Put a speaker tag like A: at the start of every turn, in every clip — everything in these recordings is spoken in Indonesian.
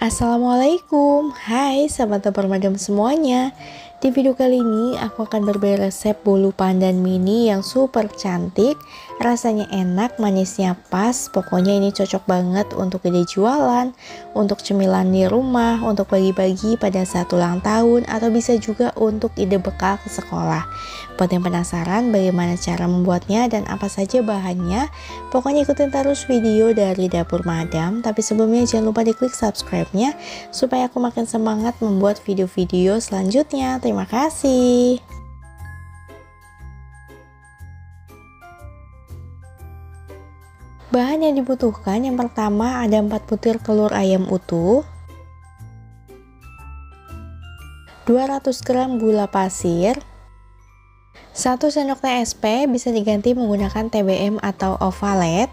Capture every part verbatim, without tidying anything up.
A: Assalamualaikum, hai sahabat dapur madam semuanya. Di video kali ini aku akan berbagi resep bolu pandan mini yang super cantik. Rasanya enak, manisnya pas. Pokoknya ini cocok banget untuk ide jualan, untuk cemilan di rumah, untuk bagi-bagi pada saat ulang tahun, atau bisa juga untuk ide bekal ke sekolah. Buat yang penasaran bagaimana cara membuatnya dan apa saja bahannya, pokoknya ikutin terus video dari dapur madam. Tapi sebelumnya jangan lupa diklik subscribe-nya supaya aku makin semangat membuat video-video selanjutnya. Terima kasih. Bahan yang dibutuhkan yang pertama ada empat butir telur ayam utuh, dua ratus gram gula pasir, satu sendok teh es pe, bisa diganti menggunakan te be em atau ovalet.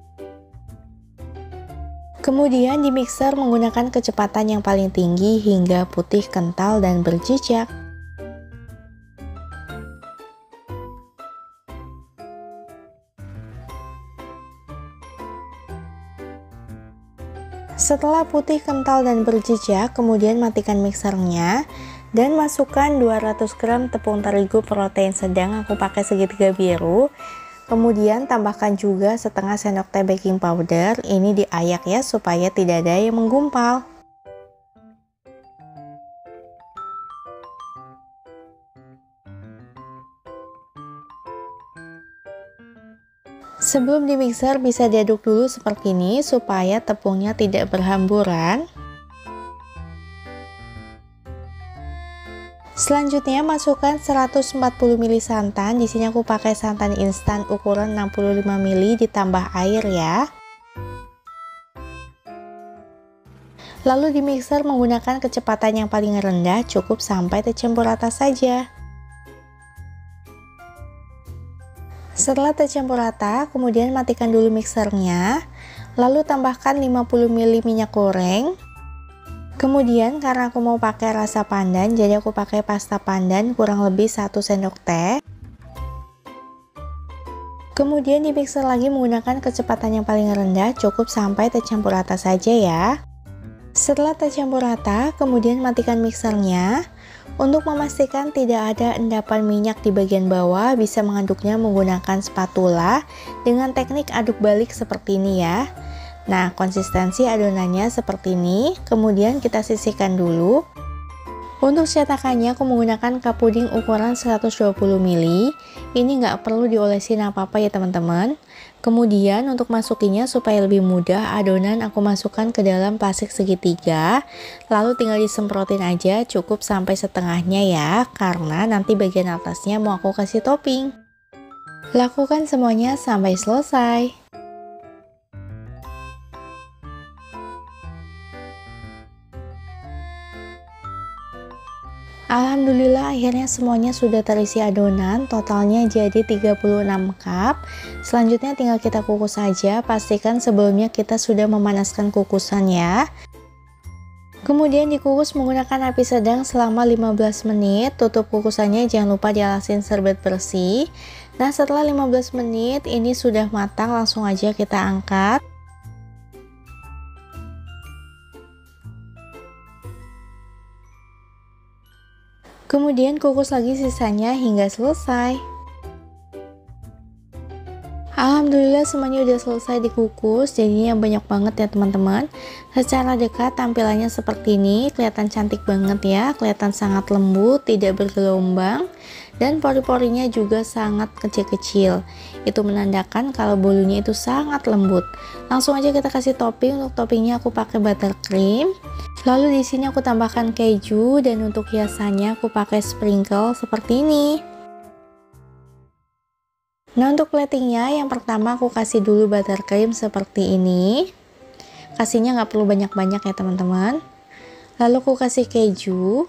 A: Kemudian di mixer menggunakan kecepatan yang paling tinggi hingga putih kental dan berjejak. Setelah putih, kental, dan berjejak, kemudian matikan mixernya dan masukkan dua ratus gram tepung terigu protein sedang, aku pakai segitiga biru. Kemudian tambahkan juga setengah sendok teh baking powder, ini diayak ya supaya tidak ada yang menggumpal. Sebelum di mixer bisa diaduk dulu seperti ini supaya tepungnya tidak berhamburan. Selanjutnya masukkan seratus empat puluh mililiter santan. Di sini aku pakai santan instan ukuran enam puluh lima mililiter ditambah air ya. Lalu di mixer menggunakan kecepatan yang paling rendah, cukup sampai tercampur rata saja. Setelah tercampur rata, kemudian matikan dulu mixernya, lalu tambahkan lima puluh mililiter minyak goreng. Kemudian karena aku mau pakai rasa pandan, jadi aku pakai pasta pandan kurang lebih satu sendok teh. Kemudian di mixer lagi menggunakan kecepatan yang paling rendah, cukup sampai tercampur rata saja ya. Setelah tercampur rata, kemudian matikan mixernya. Untuk memastikan tidak ada endapan minyak di bagian bawah, bisa mengaduknya menggunakan spatula dengan teknik aduk balik seperti ini ya. Nah, konsistensi adonannya seperti ini, kemudian kita sisihkan dulu. Untuk cetakannya aku menggunakan cup puding ukuran seratus dua puluh mililiter, ini nggak perlu diolesin apa-apa ya teman-teman. Kemudian untuk masukinnya supaya lebih mudah, adonan aku masukkan ke dalam plastik segitiga, lalu tinggal disemprotin aja, cukup sampai setengahnya ya, karena nanti bagian atasnya mau aku kasih topping. Lakukan semuanya sampai selesai. Alhamdulillah akhirnya semuanya sudah terisi adonan, totalnya jadi tiga puluh enam cup. Selanjutnya tinggal kita kukus saja, pastikan sebelumnya kita sudah memanaskan kukusan ya. Kemudian dikukus menggunakan api sedang selama lima belas menit, tutup kukusannya jangan lupa dialasin serbet bersih. Nah setelah lima belas menit ini sudah matang, langsung aja kita angkat. Kemudian kukus lagi sisanya hingga selesai. Alhamdulillah semuanya udah selesai dikukus, jadinya banyak banget ya teman-teman. Secara dekat tampilannya seperti ini, kelihatan cantik banget ya, kelihatan sangat lembut, tidak bergelombang, dan pori-porinya juga sangat kecil-kecil. Itu menandakan kalau bolunya itu sangat lembut. Langsung aja kita kasih topping. Untuk toppingnya aku pakai buttercream. Lalu di sini aku tambahkan keju, dan untuk hiasannya aku pakai sprinkle seperti ini. Nah untuk platingnya yang pertama aku kasih dulu buttercream seperti ini. Kasihnya nggak perlu banyak-banyak ya teman-teman. Lalu aku kasih keju.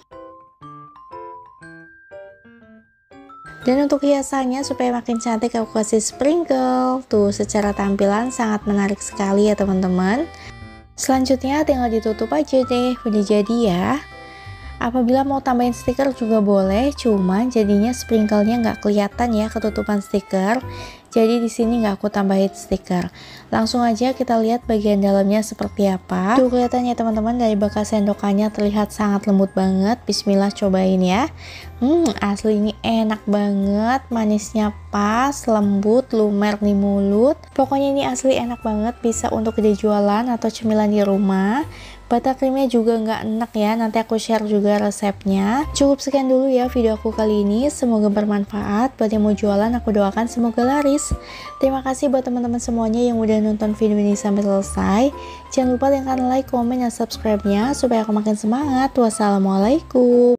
A: Dan untuk hiasannya supaya makin cantik aku kasih sprinkle. Tuh secara tampilan sangat menarik sekali ya teman-teman. Selanjutnya tinggal ditutup aja deh, udah jadi ya. Apabila mau tambahin stiker juga boleh, cuman jadinya sprinklenya nggak kelihatan ya ketutupan stiker. Jadi di sini nggak aku tambahin stiker. Langsung aja kita lihat bagian dalamnya seperti apa. Tuh kelihatan ya teman-teman, dari bekas sendokannya terlihat sangat lembut banget. Bismillah, cobain ya. Hmm, asli ini enak banget, manisnya pas, lembut, lumer di mulut. Pokoknya ini asli enak banget, bisa untuk dijualan atau cemilan di rumah. Buttercreamnya juga nggak enak ya, nanti aku share juga resepnya. Cukup sekian dulu ya video aku kali ini, semoga bermanfaat. Buat yang mau jualan, aku doakan semoga laris. Terima kasih buat teman-teman semuanya yang udah nonton video ini sampai selesai. Jangan lupa tekan like, komen, dan subscribe-nya supaya aku makin semangat. Wassalamualaikum.